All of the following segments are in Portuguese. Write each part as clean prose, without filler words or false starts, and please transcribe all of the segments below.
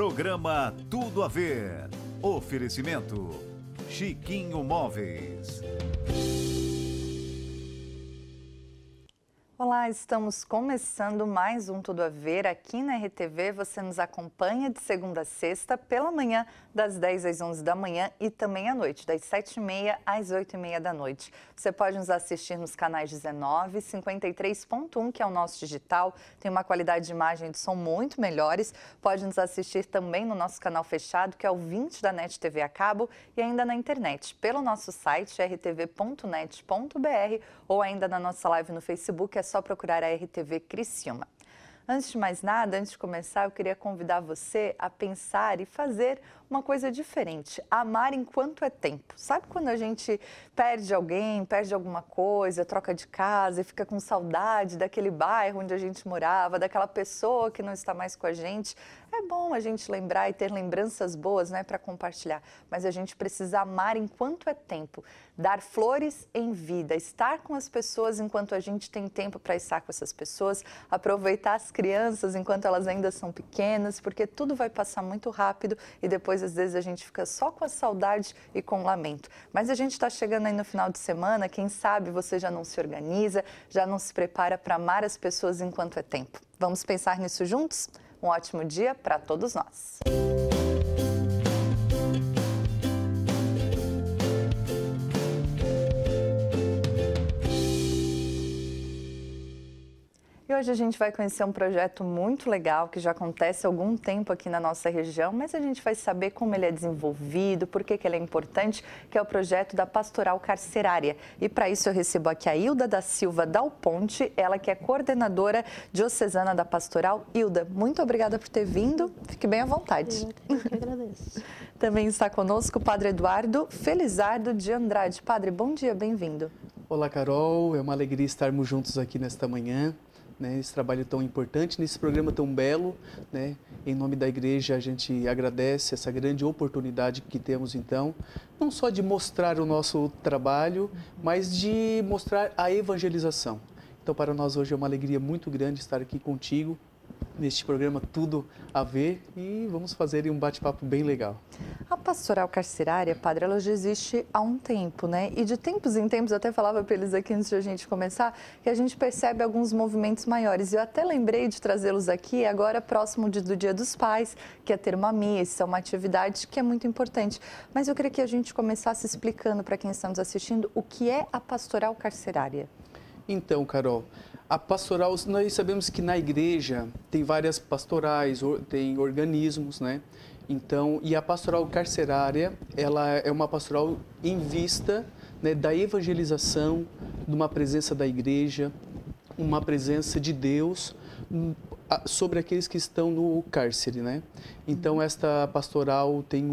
Programa Tudo a Ver. Oferecimento Chiquinho Móveis. Olá, estamos começando mais um Tudo a Ver aqui na RTV. Você nos acompanha de segunda a sexta, pela manhã, das 10 às 11 da manhã e também à noite, das 7h30 às 8h30 da noite. Você pode nos assistir nos canais 19, 53.1, que é o nosso digital, tem uma qualidade de imagem e de som muito melhores. Pode nos assistir também no nosso canal fechado, que é o 20 da NET TV a cabo, e ainda na internet, pelo nosso site rtv.net.br ou ainda na nossa live no Facebook, é só procurar a RTV Criciúma. Antes de mais nada, antes de começar, eu queria convidar você a pensar e fazer uma coisa diferente, amar enquanto é tempo. Sabe quando a gente perde alguém, perde alguma coisa, troca de casa e fica com saudade daquele bairro onde a gente morava, daquela pessoa que não está mais com a gente? É bom a gente lembrar e ter lembranças boas, né, para compartilhar, mas a gente precisa amar enquanto é tempo, dar flores em vida, estar com as pessoas enquanto a gente tem tempo para estar com essas pessoas, aproveitar as crianças enquanto elas ainda são pequenas, porque tudo vai passar muito rápido e depois às vezes a gente fica só com a saudade e com o lamento. Mas a gente está chegando aí no final de semana, quem sabe você já não se organiza, já não se prepara para amar as pessoas enquanto é tempo. Vamos pensar nisso juntos? Um ótimo dia para todos nós. E hoje a gente vai conhecer um projeto muito legal que já acontece há algum tempo aqui na nossa região, mas a gente vai saber como ele é desenvolvido, por que ele é importante, que é o projeto da Pastoral Carcerária. E para isso eu recebo aqui a Hilda da Silva Dal Ponte, ela que é coordenadora diocesana da Pastoral. Hilda, muito obrigada por ter vindo, fique bem à vontade. Eu que agradeço. Também está conosco o Padre Eduardo Felizardo de Andrade. Padre, bom dia, bem-vindo. Olá, Carol, é uma alegria estarmos juntos aqui nesta manhã. Esse trabalho tão importante, nesse programa tão belo, né? Em nome da igreja a gente agradece essa grande oportunidade que temos então, não só de mostrar o nosso trabalho, mas de mostrar a evangelização. Então para nós hoje é uma alegria muito grande estar aqui contigo, neste programa Tudo a Ver, e vamos fazer um bate-papo bem legal. A Pastoral Carcerária, Padre, ela já existe há um tempo, né? E de tempos em tempos, eu até falava para eles aqui antes de a gente começar, que a gente percebe alguns movimentos maiores. Eu até lembrei de trazê-los aqui agora próximo do Dia dos Pais, que é ter uma missa, uma atividade que é muito importante. Mas eu queria que a gente começasse explicando para quem está nos assistindo o que é a Pastoral Carcerária. Então, Carol, a pastoral, nós sabemos que na igreja tem várias pastorais, tem organismos, né? Então, e a pastoral carcerária, ela é uma pastoral em vista, né, da evangelização, de uma presença da igreja, uma presença de Deus sobre aqueles que estão no cárcere, né? Então, esta pastoral tem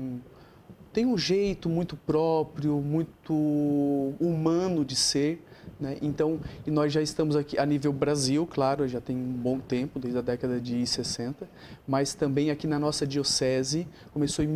um jeito muito próprio, muito humano de ser, né? Então, e nós já estamos aqui a nível Brasil, claro, já tem um bom tempo, desde a década de 60, mas também aqui na nossa diocese, começou em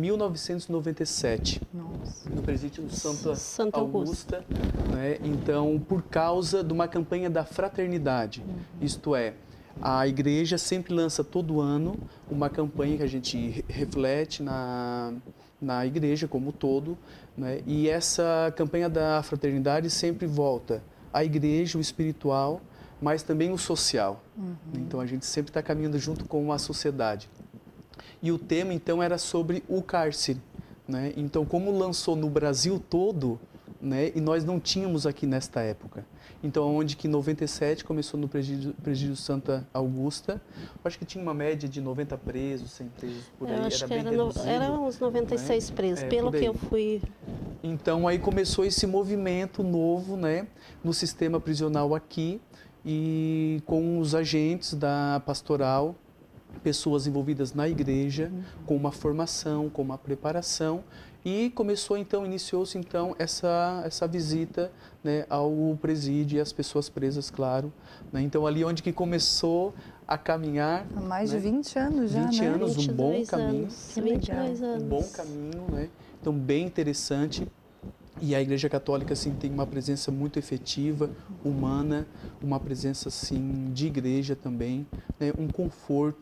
1997, no presídio do Santa Augusta, né? Então, por causa de uma campanha da fraternidade, isto é, a igreja sempre lança todo ano uma campanha que a gente reflete na igreja como um todo, né? E essa campanha da fraternidade sempre volta a igreja, o espiritual, mas também o social. Então a gente sempre está caminhando junto com a sociedade. E o tema então era sobre o cárcere, né? Então como lançou no Brasil todo, né? E nós não tínhamos aqui nesta época. Então onde que em 97 começou no presídio Santa Augusta, acho que tinha uma média de 90 presos, 100 presos por aí, Eu acho era que bem reduzido. eram uns 96 presos, pelo que eu fui. Então aí começou esse movimento novo, né, no sistema prisional aqui, e com os agentes da pastoral, pessoas envolvidas na igreja, com uma formação, com uma preparação, e começou então, iniciou-se então essa visita, né, ao presídio e às pessoas presas, claro, né? Então ali onde que começou a caminhar. Há mais, né, de 20 anos já, 20 né? anos, um bom caminho. 22 anos. Um bom caminho, né? Então bem interessante. E a Igreja Católica assim, tem uma presença muito efetiva, humana, uma presença assim, de igreja também, né? Um conforto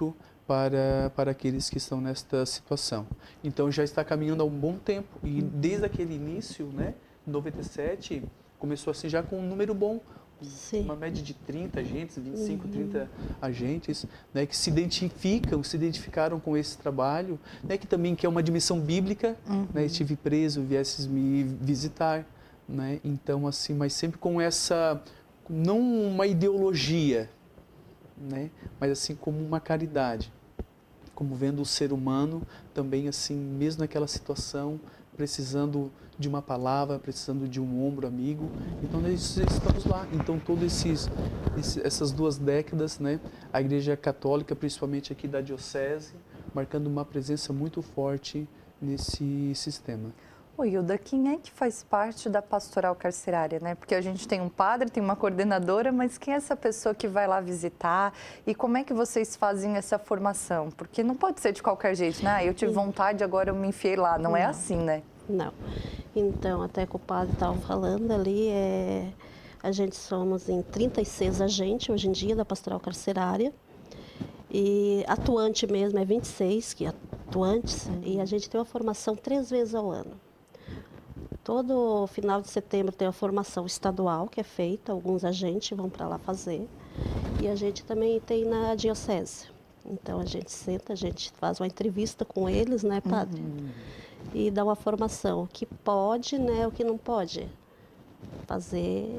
para aqueles que estão nesta situação. Então já está caminhando há um bom tempo e desde aquele início, né, em 97, começou assim já com um número bom, Sim. uma média de 30 agentes, 25, 30 agentes, né, que se identificaram com esse trabalho, né, que também que é uma dimensão bíblica, né, estive preso, viesses me visitar, né, então assim, mas sempre com essa, não uma ideologia, né, mas assim como uma caridade, como vendo o ser humano também assim, mesmo naquela situação, precisando de uma palavra, precisando de um ombro amigo. Então nós estamos lá. Então todas essas 2 décadas, né, a Igreja Católica, principalmente aqui da Diocese, marcando uma presença muito forte nesse sistema. Ô, Hilda, quem é que faz parte da pastoral carcerária, né? Porque a gente tem um padre, tem uma coordenadora, mas quem é essa pessoa que vai lá visitar? E como é que vocês fazem essa formação? Porque não pode ser de qualquer jeito, né? Eu tive vontade, agora eu me enfiei lá. Não é assim, né? Não. Então, até que o padre estava falando ali, a gente somos em 36 agentes hoje em dia da pastoral carcerária. E atuante mesmo é 26, que é atuantes, e a gente tem uma formação 3 vezes ao ano. Todo final de setembro tem a formação estadual que é feita, alguns agentes vão para lá fazer. E a gente também tem na diocese. Então a gente senta, a gente faz uma entrevista com eles, né, padre? E dá uma formação, o que pode, né, o que não pode. Fazer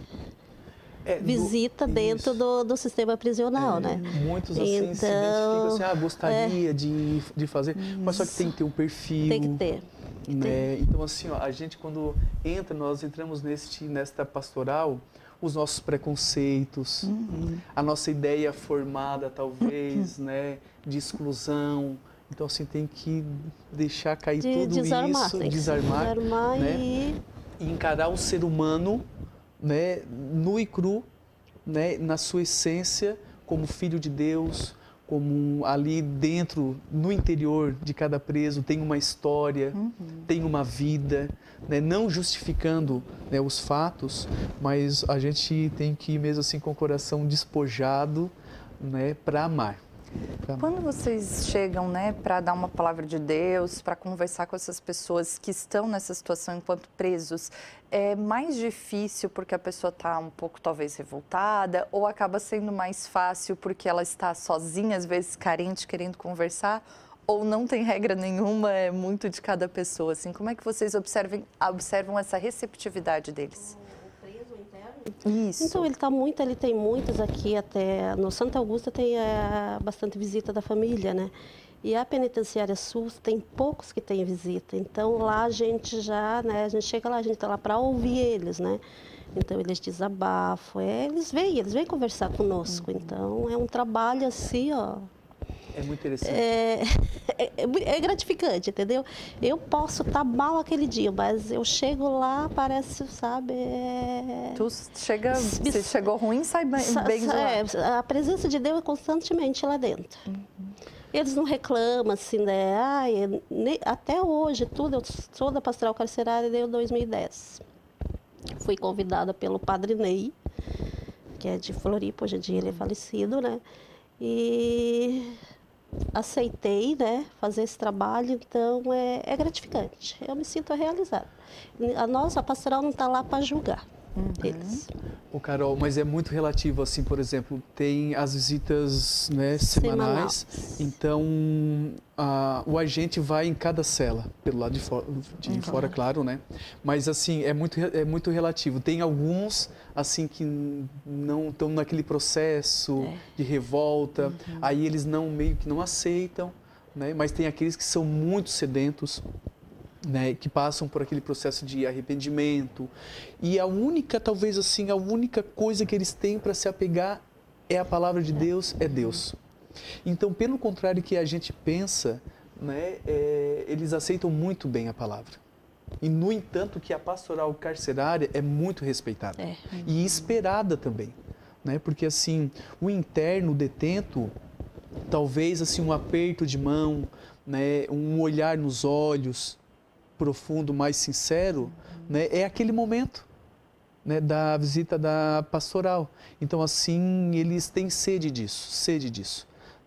visita dentro do sistema prisional, né? Muitos assim se identificam assim, gostaria de fazer, mas só que tem que ter um perfil. Tem que ter. Né? Então assim, ó, a gente quando nós entramos nesta pastoral, os nossos preconceitos, a nossa ideia formada talvez, né, de exclusão. Então assim, tem que deixar cair tudo isso, desarmar, né? E encarar o ser humano, né, nu e cru, né, na sua essência, como filho de Deus, como ali dentro, no interior de cada preso, tem uma história, tem uma vida, né, não justificando, né, os fatos, mas a gente tem que ir mesmo assim com o coração despojado, né, para amar. Quando vocês chegam, né, para dar uma palavra de Deus, para conversar com essas pessoas que estão nessa situação enquanto presos, é mais difícil porque a pessoa está um pouco talvez revoltada ou acaba sendo mais fácil porque ela está sozinha, às vezes carente, querendo conversar? Ou não tem regra nenhuma, é muito de cada pessoa, assim? Como é que vocês observam essa receptividade deles? Isso. Então ele tem muitos aqui, até no Santa Augusta tem bastante visita da família, né? E a penitenciária sul tem poucos que têm visita. Então lá a gente já, né? A gente chega lá, a gente está lá para ouvir eles, né? Então eles desabafam, eles vêm conversar conosco. Então é um trabalho assim, ó. É muito interessante. É gratificante, entendeu? Eu posso estar mal aquele dia, mas eu chego lá, parece, sabe... Se chegou ruim, sai bem de lá. A presença de Deus é constantemente lá dentro. Eles não reclamam, assim, né? Até hoje, eu sou da pastoral carcerária desde 2010. Fui convidada pelo Padre Ney, que é de Floripa, hoje em dia ele é falecido, né? E aceitei, né, fazer esse trabalho, então é gratificante. Eu me sinto realizada. A pastoral não está lá para julgar eles. Carol, mas é muito relativo, assim, por exemplo, tem as visitas, né, semanais, então o agente vai em cada cela, pelo lado de fora, claro, né? Mas assim, é muito relativo. Tem alguns, assim, que não estão naquele processo de revolta, aí eles meio que não aceitam, né? Mas tem aqueles que são muito sedentos, né, que passam por aquele processo de arrependimento, e talvez assim, a única coisa que eles têm para se apegar é a palavra de Deus, é Deus. Então, pelo contrário que a gente pensa, né, eles aceitam muito bem a palavra. E, no entanto, que a pastoral carcerária é muito respeitada e esperada também, né, porque assim, o interno, o detento, talvez assim, um aperto de mão, né, um olhar nos olhos, profundo, mais sincero, né, é aquele momento, né, da visita da pastoral. Então, assim, eles têm sede disso,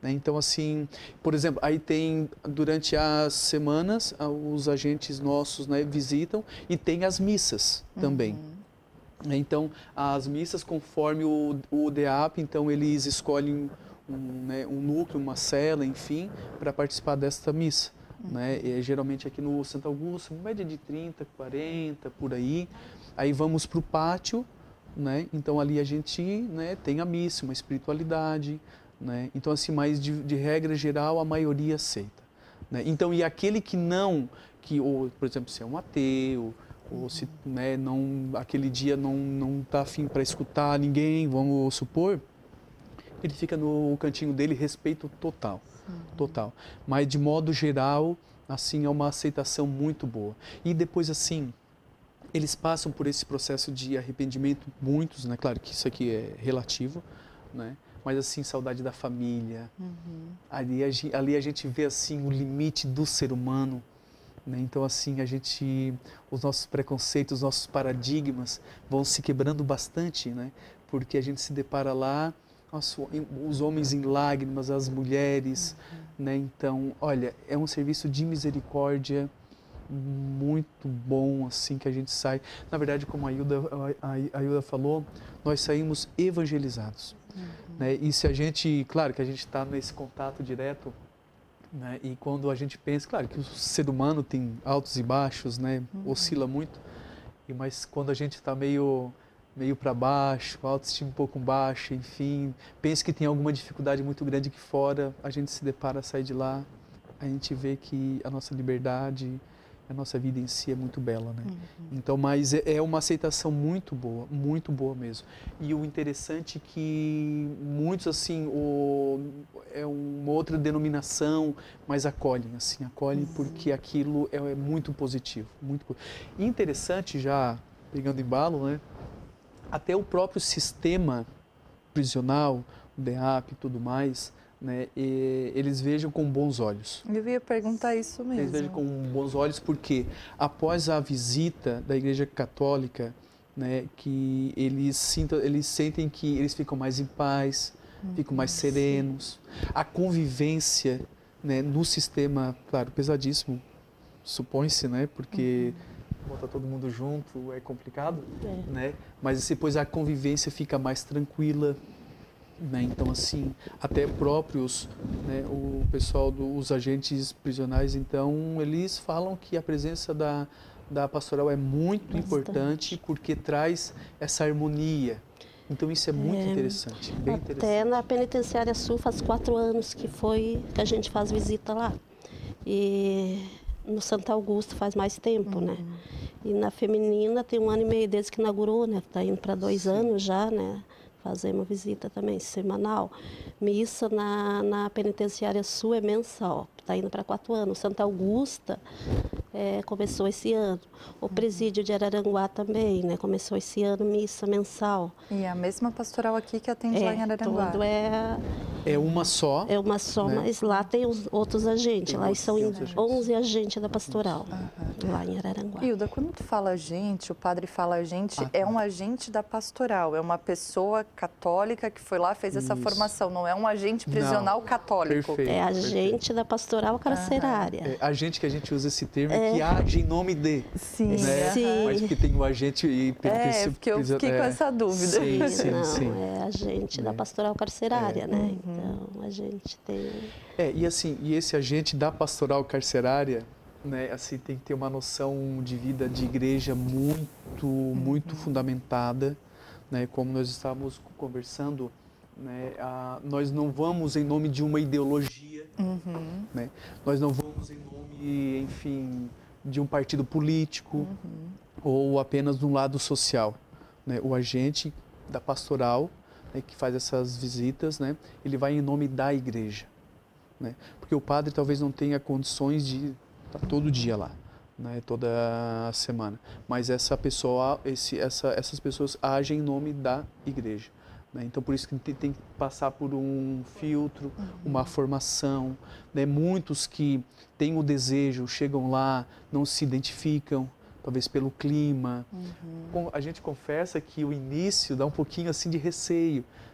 né? Então, assim, por exemplo, aí tem, durante as semanas, os agentes nossos, né, visitam e tem as missas também. Então, as missas, conforme o DEAP, então eles escolhem né, um núcleo, uma cela, enfim, para participar desta missa. Né? E, geralmente aqui no Santo Augusto, média de 30, 40, por aí. Aí vamos para o pátio, né? Então ali a gente, né, tem a missa, uma espiritualidade. Né? Então, assim, mas de regra geral, a maioria aceita. Né? Então, e aquele que não, ou, por exemplo, se é um ateu, ou se, né, não, aquele dia não está afim para escutar ninguém, vamos supor, ele fica no cantinho dele, respeito total, total. Mas de modo geral, assim, é uma aceitação muito boa. E depois, assim, eles passam por esse processo de arrependimento, muitos, né? Claro que isso aqui é relativo, né? Mas assim, saudade da família. Ali a gente vê assim o limite do ser humano. Né? Então, assim, os nossos preconceitos, os nossos paradigmas vão se quebrando bastante, né? Porque a gente se depara lá, os homens em lágrimas, as mulheres, né? Então, olha, é um serviço de misericórdia muito bom, assim, que a gente sai. Na verdade, como a Ilda falou, nós saímos evangelizados. Né? E se a gente, claro que a gente está nesse contato direto, né? E quando a gente pensa, claro que o ser humano tem altos e baixos, né? Oscila muito, mas quando a gente está meio para baixo, a autoestima um pouco baixa, enfim, pensa que tem alguma dificuldade muito grande aqui fora, a gente se depara, sai de lá, a gente vê que a nossa liberdade, a nossa vida em si é muito bela, né? Então, mas é uma aceitação muito boa mesmo. E o interessante é que muitos, assim, é uma outra denominação, mas acolhem porque aquilo é muito positivo, muito. E interessante, já pegando embalo, né? Até o próprio sistema prisional, o DEAP e tudo mais, né, eles vejam com bons olhos. Eu ia perguntar isso mesmo. Eles vejam com bons olhos porque após a visita da Igreja Católica, né, que eles sentem que eles ficam mais em paz, ficam mais serenos. A convivência, né, no sistema, claro, pesadíssimo, supõe-se, né, porque botar todo mundo junto é complicado, né, mas depois a convivência fica mais tranquila. Né? Então, assim, até próprios, né, o pessoal dos agentes prisionais, então, eles falam que a presença da pastoral é muito importante porque traz essa harmonia. Então, isso é muito interessante, bem interessante. Até na Penitenciária Sul faz 4 anos que a gente faz visita lá. E no Santo Augusto faz mais tempo, né? E na Feminina tem 1 ano e meio desde que inaugurou, né? Está indo para 2 anos já, né? Fazemos visita também, semanal. Missa na Penitenciária Sul é mensal, está indo para 4 anos. Santa Augusta começou esse ano. O presídio de Araranguá também, né? Começou esse ano, missa mensal. E a mesma pastoral aqui que atende lá em Araranguá. Tudo é uma só. É uma só, né? Mas lá tem os outros agentes. Tem lá são 11 agentes. agentes da pastoral, lá em Araranguá. Hilda, quando tu fala agente, o padre fala agente, é um agente da pastoral, é uma pessoa católica que foi lá, fez essa formação, não é um agente prisional católico. Perfeito, é agente da pastoral carcerária. Agente que a gente usa esse termo que age em nome de. Sim, né? Sim. Mas porque tem o agente e porque eu fiquei com essa dúvida. Sim. É agente da pastoral carcerária, né? Então a gente tem. E assim, e esse agente da pastoral carcerária, né, assim, tem que ter uma noção de vida de igreja muito fundamentada, né? Como nós estávamos conversando, né? Nós não vamos em nome de uma ideologia, né? Nós não vamos em nome, enfim, de um partido político ou apenas de um lado social, né? O agente da pastoral, né, que faz essas visitas, né, ele vai em nome da igreja, né? Porque o padre talvez não tenha condições de estar todo dia lá, né, toda semana, mas essa pessoa, essas pessoas agem em nome da igreja, né? Então por isso que tem que passar por um filtro, uma formação, né? Muitos que têm o desejo, chegam lá, não se identificam, talvez pelo clima. A gente confessa que o início dá um pouquinho assim de receio,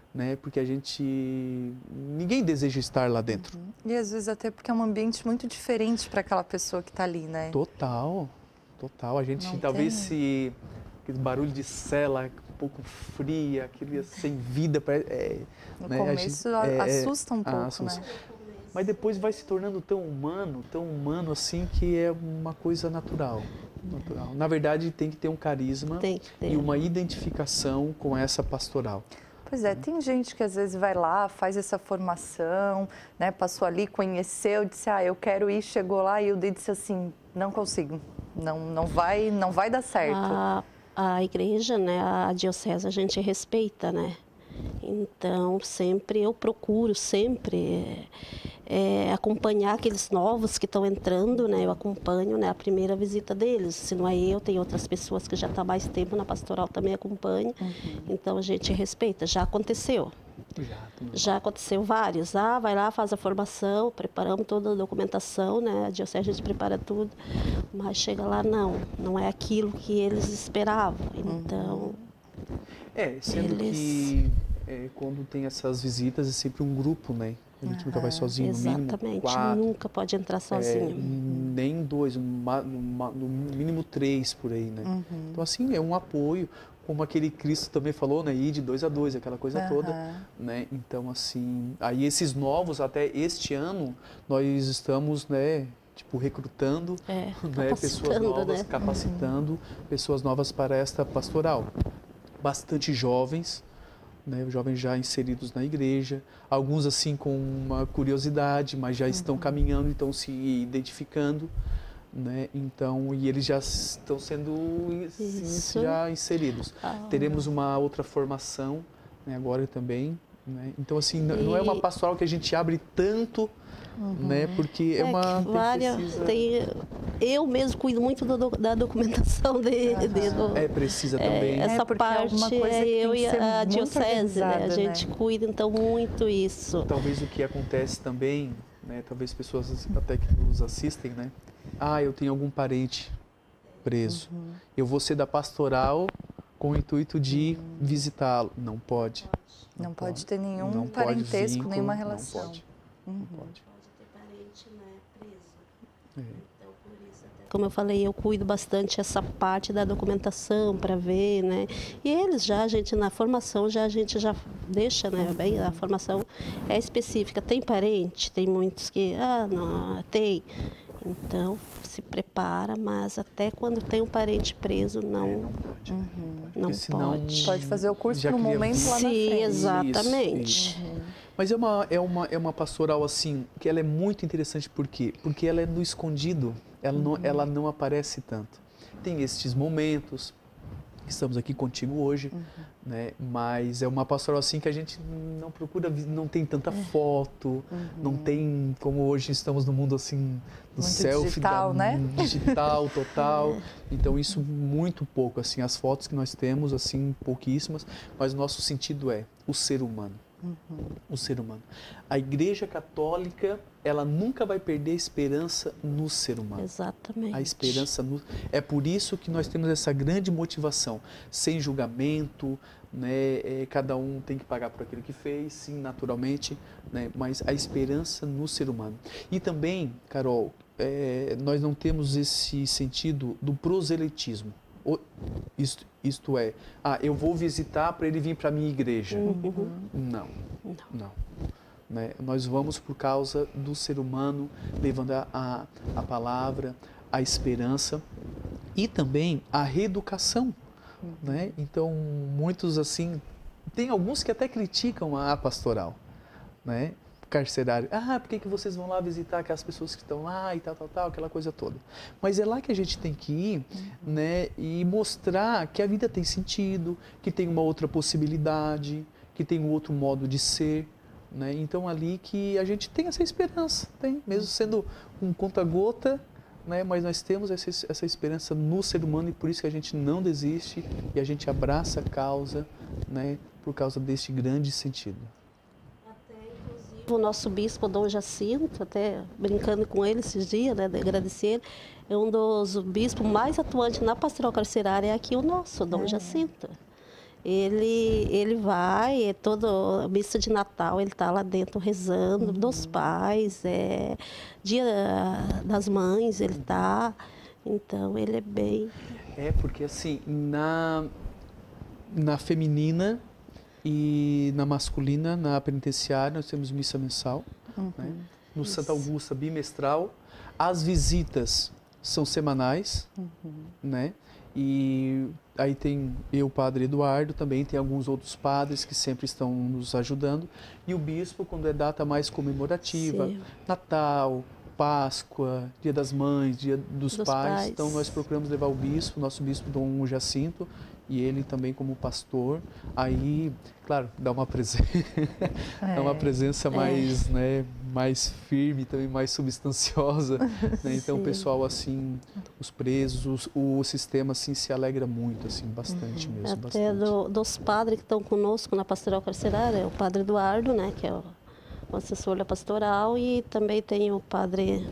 né? Porque ninguém deseja estar lá dentro. E às vezes até porque é um ambiente muito diferente para aquela pessoa que está ali, né? Total. A gente Não talvez tem. aquele barulho de cela um pouco fria, aquele sem vida, No né? começo assusta um pouco, assusta. né? Mas depois vai se tornando tão humano assim, que é uma coisa natural. Na verdade, tem que ter um carisma e uma identificação com essa pastoral. Pois é, tem gente que às vezes vai lá, faz essa formação, né? Passou ali, conheceu, disse, eu quero ir, chegou lá e eu disse assim, não consigo, não vai dar certo. A igreja, né, a diocese a gente respeita, né? Então, eu procuro sempre acompanhar aqueles novos que estão entrando, né? Eu acompanho, né, a primeira visita deles. Se não é eu, tem outras pessoas que já estão há mais tempo na pastoral também acompanham. Então, a gente respeita. Já aconteceu. Já aconteceu vários. Vai lá, faz a formação, preparamos toda a documentação, né? A diocese a gente prepara tudo. Mas chega lá, não é aquilo que eles esperavam. Então... Sendo que quando tem essas visitas é sempre um grupo, né? A gente nunca vai sozinho, exatamente, no mínimo 4. Nunca pode entrar sozinho. Nem 2, no mínimo 3 por aí, né? Então, assim, é um apoio, como aquele Cristo também falou, né? Ir de 2 a 2, aquela coisa toda, né? Então, assim, aí esses novos, até este ano, nós estamos, né? Recrutando né, pessoas novas, né? Capacitando pessoas novas para esta pastoral. Bastante jovens, né, jovens já inseridos na igreja, alguns assim com uma curiosidade, mas já estão caminhando, estão se identificando, né? Então, e eles já estão sendo já inseridos. Teremos uma outra formação, né, agora também, né? Então, assim, não é uma pastoral que a gente abre tanto, né? Porque eu mesmo cuido muito da documentação precisa também. Essa parte eu e a diocese, né? A gente cuida então muito isso. Talvez o que acontece também, né? Talvez pessoas até que nos assistem, né? Eu tenho algum parente preso. Eu vou ser da pastoral com o intuito de visitá-lo. Não pode. Não pode ter nenhum parentesco, nenhuma relação. Não pode. Como eu falei, eu cuido bastante essa parte da documentação para ver, né? E eles a gente na formação a gente já deixa, né? Bem, a formação é específica. Tem parente, tem muitos que, não, tem. Então, se prepara, mas até quando tem um parente preso, não pode. Pode fazer o curso no momento lá na frente. Sim, exatamente. Mas é uma pastoral assim, que ela é muito interessante, por quê? Porque ela é no escondido, ela não aparece tanto. Tem estes momentos, estamos aqui contigo hoje, né? Mas é uma pastoral assim que a gente não procura, não tem tanta foto, não tem, como hoje estamos no mundo assim, do selfie, digital, né? Digital, total. Então isso muito pouco, assim, as fotos que nós temos, assim, pouquíssimas, mas o nosso sentido é o ser humano. O ser humano. A Igreja Católica, ela nunca vai perder a esperança no ser humano. Exatamente. A esperança é por isso que nós temos essa grande motivação, sem julgamento, né? Cada um tem que pagar por aquilo que fez, sim, naturalmente, né? Mas a esperança no ser humano. E também, Carol, nós não temos esse sentido do proselitismo. Isto é, eu vou visitar para ele vir para a minha igreja. Não. Né? Nós vamos por causa do ser humano, levando a palavra, a esperança e também a reeducação. Né? Então, muitos assim, tem alguns que até criticam a pastoral, né? Carcerário. Por que vocês vão lá visitar aquelas pessoas que estão lá e tal, aquela coisa toda. Mas é lá que a gente tem que ir, né? E mostrar que a vida tem sentido, que tem uma outra possibilidade, que tem um outro modo de ser, né? Então ali que a gente tem essa esperança, tem, mesmo sendo um conta-gota, né? Mas nós temos essa esperança no ser humano e por isso que a gente não desiste e a gente abraça a causa, né? Por causa deste grande sentido. O nosso bispo, Dom Jacinto, até brincando com ele esses dias, né, de agradecer ele, é um dos bispos mais atuantes na pastoral carcerária, aqui o nosso, Dom Jacinto. ele vai, toda missa de Natal, ele está lá dentro rezando, dos pais, Dia das Mães, ele está. Então, ele é bem... Porque assim, na feminina e na masculina, na penitenciária, nós temos missa mensal, né? No Santa Augusta, bimestral. As visitas são semanais, né? E aí tem o padre Eduardo, também tem alguns outros padres que sempre estão nos ajudando. E o bispo, quando é data mais comemorativa, Sim. Natal, Páscoa, Dia das Mães, Dia dos Pais. Então nós procuramos levar o bispo, nosso bispo Dom Jacinto, e ele também como pastor. Aí, claro, dá uma presença, dá uma presença mais, né, mais firme, também mais substanciosa, né? Então o pessoal assim, os presos, o sistema assim se alegra muito, assim, bastante mesmo. Até dos padres que estão conosco na pastoral carcerária, é o padre Eduardo, né, que é o assessor da pastoral, e também tem o padre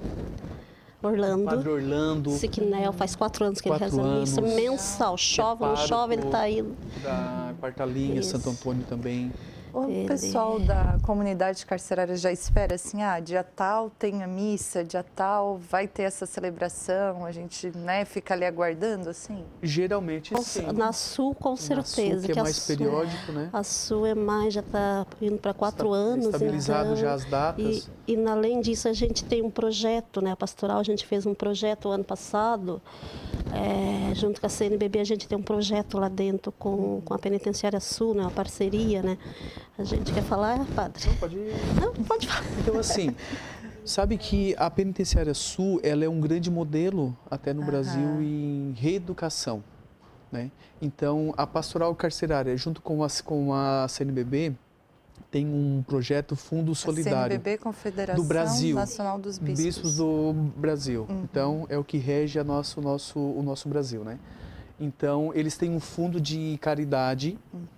Orlando. Padre Orlando. Siquinel, faz 4 anos que ele reza missa mensal. Chove, não chove, ele está indo. Da quarta linha, Santo Antônio também. O pessoal da comunidade carcerária já espera assim, dia tal tem a missa, dia tal vai ter essa celebração, a gente, né, fica ali aguardando, assim? Geralmente sim. Na Sul, com certeza. Na Sul, que é mais periódico, né? A Sul é mais, já está indo para 4 anos. Estabilizado então, já as datas. E além disso, a gente tem um projeto, né? A pastoral, a gente fez um projeto ano passado, junto com a CNBB, a gente tem um projeto lá dentro com a Penitenciária Sul, né? Uma parceria, né? A gente quer falar, padre? Não, pode ir. Não, pode falar. Então, assim, sabe que a Penitenciária Sul, ela é um grande modelo até no Brasil em reeducação, né? Então, a pastoral carcerária, junto com a CNBB, tem um projeto Fundo Solidário. A CNBB, Confederação do Brasil, Nacional dos Bispos. Bispos do Brasil. Então, é o que rege o nosso Brasil, né? Então, eles têm um fundo de caridade,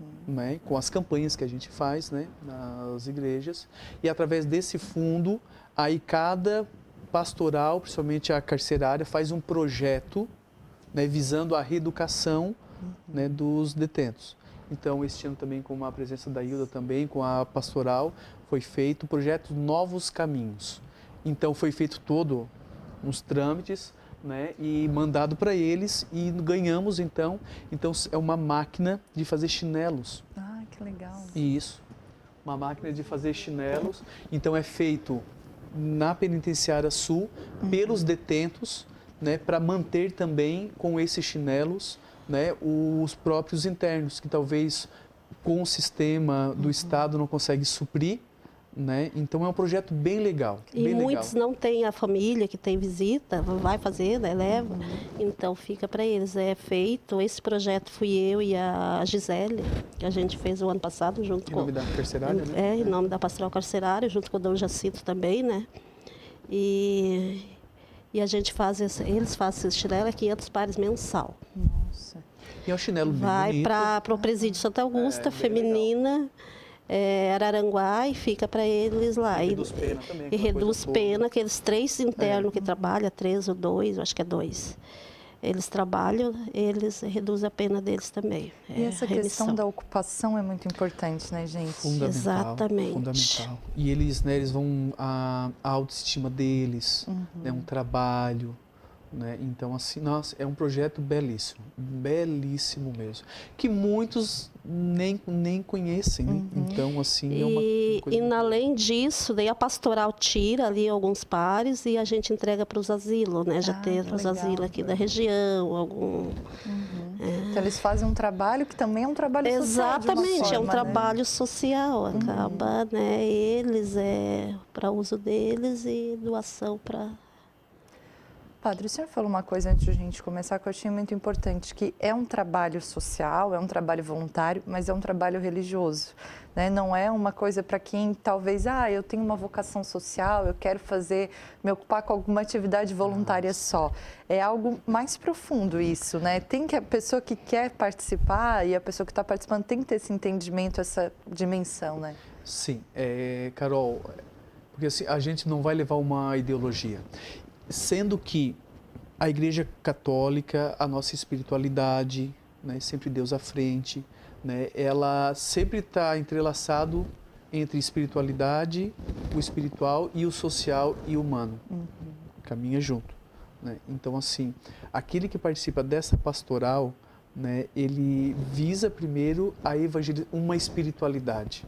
né, com as campanhas que a gente faz, né, nas igrejas. E através desse fundo, aí cada pastoral, principalmente a carcerária, faz um projeto, né, visando a reeducação, né, dos detentos. Então, este ano também, com a presença da Hilda também, com a pastoral, foi feito o projeto Novos Caminhos. Então, foi feito todo uns trâmites, né, e mandado para eles, e ganhamos então é uma máquina de fazer chinelos. Ah, que legal. Isso, uma máquina de fazer chinelos. Então é feito na Penitenciária Sul pelos detentos, né, para manter também com esses chinelos, né, os próprios internos, que talvez com o sistema do Estado não consegue suprir, né? Então é um projeto bem legal. E bem muitos legal. não têm a família que tem visita, vai fazer, né, leva. Então fica para eles. É feito, esse projeto fui eu e a Gisele, que a gente fez o ano passado junto Em nome da carcerária, né? em nome da pastoral carcerária, junto com o Dom Jacinto também, né? E a gente faz, eles fazem esse chinelo, é 500 pares mensal. Nossa. E é um chinelo bem Vai bonito. para o presídio Santa Augusta, feminina, Araranguá, e fica para eles lá. E reduz pena também. E reduz pena, aqueles 3 internos que trabalham, 3 ou 2, eu acho que é 2. Eles trabalham, eles reduzem a pena deles também. E essa questão da ocupação é muito importante, né, gente? Fundamental. Exatamente. Fundamental. E eles, né, eles vão a autoestima deles, né, um trabalho, né? Então, assim, nossa, é um projeto belíssimo, belíssimo mesmo, que muitos nem conhecem, né? Então, assim, é uma coisa... E além disso, daí a pastoral tira ali alguns pares e a gente entrega para os asilos, né? Já tem os asilos aqui da região, algum... Então, eles fazem um trabalho que também é um trabalho social. Exatamente, é um forma, trabalho social, acaba, né? Eles, para uso deles e doação para... Padre, o senhor falou uma coisa antes de a gente começar que eu achei muito importante, que é um trabalho social, é um trabalho voluntário, mas é um trabalho religioso, né? Não é uma coisa para quem talvez, eu tenho uma vocação social, eu quero me ocupar com alguma atividade voluntária só. É algo mais profundo isso, né? Tem que a pessoa que quer participar e a pessoa que está participando tem que ter esse entendimento, essa dimensão, né? Sim, Carol, porque assim, a gente não vai levar uma ideologia. Sendo que a Igreja Católica, a nossa espiritualidade, né, sempre Deus à frente, né, ela sempre está entrelaçado entre espiritualidade, o espiritual e o social e o humano. Caminha junto, né? Então, assim, aquele que participa dessa pastoral, né, ele visa primeiro a uma espiritualidade,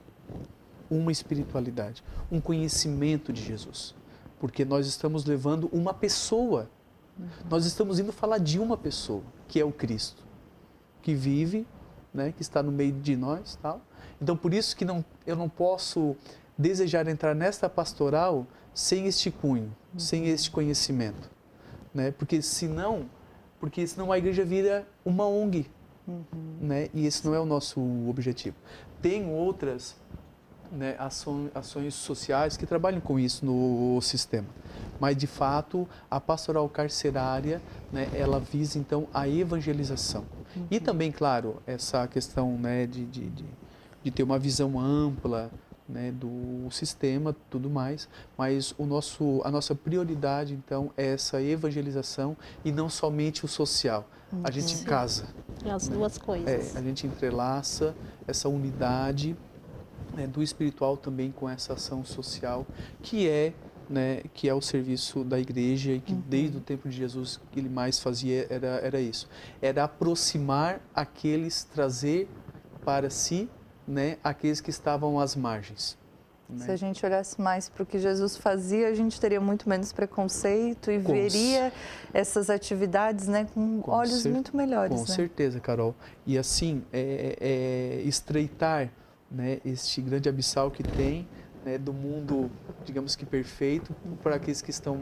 um conhecimento de Jesus, porque nós estamos levando uma pessoa, nós estamos indo falar de uma pessoa, que é o Cristo, que vive, né, que está no meio de nós, tal. Então, por isso que eu não posso desejar entrar nesta pastoral sem este cunho, sem este conhecimento, né? Porque senão a igreja vira uma ONG, né? E esse não é o nosso objetivo. Tem outras, né, ações sociais que trabalham com isso no sistema, mas de fato a pastoral carcerária, né, ela visa então a evangelização. E também, claro, essa questão, né, de ter uma visão ampla, né, do sistema, tudo mais, mas a nossa prioridade, então, é essa evangelização e não somente o social. A gente casa. As duas coisas. A gente entrelaça essa unidade, né, do espiritual também com essa ação social, que é o serviço da igreja e que desde o tempo de Jesus que ele mais fazia era isso. Era aproximar aqueles, trazer para si, né, aqueles que estavam às margens. Né? Se a gente olhasse mais para o que Jesus fazia, a gente teria muito menos preconceito e veria essas atividades, né, com olhos muito melhores. Com certeza, Carol. E assim, estreitar, né, este grande abissal que tem, né, do mundo, digamos que perfeito, para aqueles que estão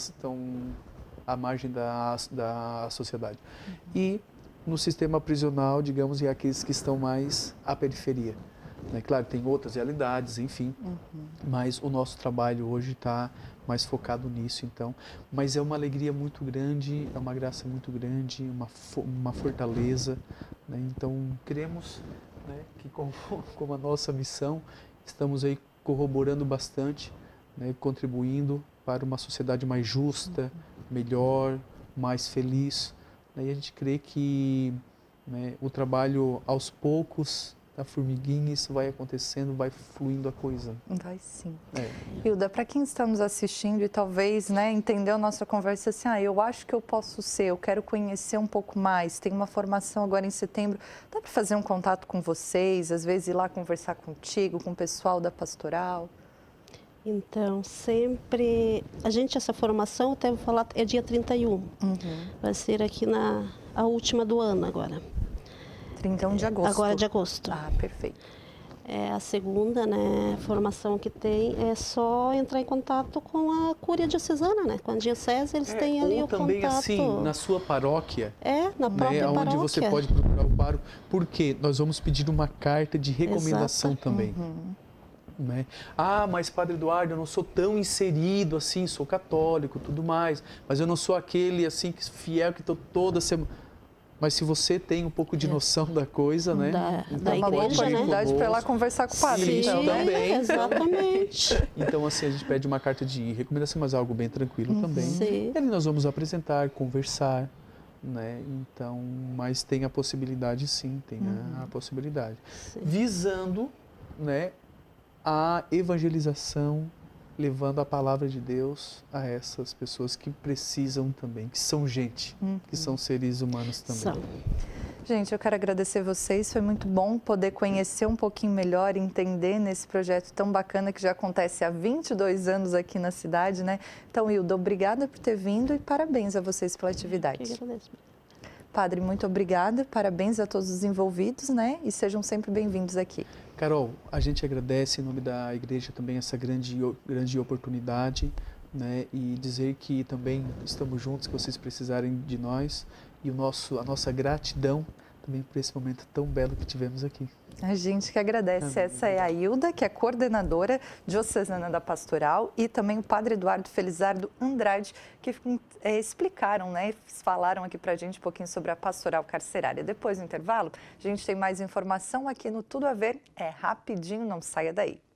à margem da sociedade. E no sistema prisional, digamos, e aqueles que estão mais à periferia. Né? Claro, tem outras realidades, enfim, mas o nosso trabalho hoje está mais focado nisso, então. Mas é uma alegria muito grande, é uma graça muito grande, uma fortaleza. Né? Então, queremos, né, que como a nossa missão, estamos aí corroborando bastante, né, contribuindo para uma sociedade mais justa, melhor, mais feliz. E a gente crê que, né, o trabalho aos poucos, da formiguinha, isso vai acontecendo, vai fluindo a coisa. Vai sim. Hilda, para quem está nos assistindo e talvez, né, entendeu a nossa conversa assim, eu acho que eu posso ser, eu quero conhecer um pouco mais, tem uma formação agora em setembro, dá para fazer um contato com vocês, às vezes ir lá conversar contigo, com o pessoal da pastoral? Então, sempre... essa formação, até vou falar, é dia 31. Vai ser aqui a última do ano agora. 31 de agosto. Agora de agosto. Ah, perfeito. É a segunda, né, formação que tem, é só entrar em contato com a Cúria Diocesana, né? Com a Diocese, eles têm ali o contato. Ou também, assim, na sua paróquia. Na própria paróquia. Onde você pode procurar o pároco. Porque nós vamos pedir uma carta de recomendação também. Né? Mas Padre Eduardo, eu não sou tão inserido assim, sou católico, tudo mais, mas eu não sou aquele assim fiel que estou toda semana. Mas se você tem um pouco de noção da coisa, né? Da igreja, uma oportunidade para ir lá conversar com o padre. Sim, então, também. Exatamente. Então, assim, a gente pede uma carta de recomendação, mas algo bem tranquilo também. Sim. E ali nós vamos apresentar, conversar, né? Então, mas tem a possibilidade, sim, tem a possibilidade. Sim. Visando, né, a evangelização, levando a palavra de Deus a essas pessoas que precisam também, que são gente, que são seres humanos também. Gente, eu quero agradecer vocês, foi muito bom poder conhecer um pouquinho melhor, entender nesse projeto tão bacana que já acontece há 22 anos aqui na cidade, né? Então, Hilda, obrigada por ter vindo e parabéns a vocês pela atividade. Eu agradeço. Padre, muito obrigada, parabéns a todos os envolvidos, né? E sejam sempre bem-vindos aqui. Carol, a gente agradece em nome da igreja também essa grande oportunidade, né? E dizer que também estamos juntos, que vocês precisarem de nós e a nossa gratidão também por esse momento tão belo que tivemos aqui. A gente que agradece. Essa é a Hilda, que é coordenadora diocesana da Pastoral, e também o Padre Eduardo Felizardo Andrade, que explicaram, né, falaram aqui para a gente um pouquinho sobre a Pastoral Carcerária. Depois do intervalo, a gente tem mais informação aqui no Tudo a Ver. É rapidinho, não saia daí.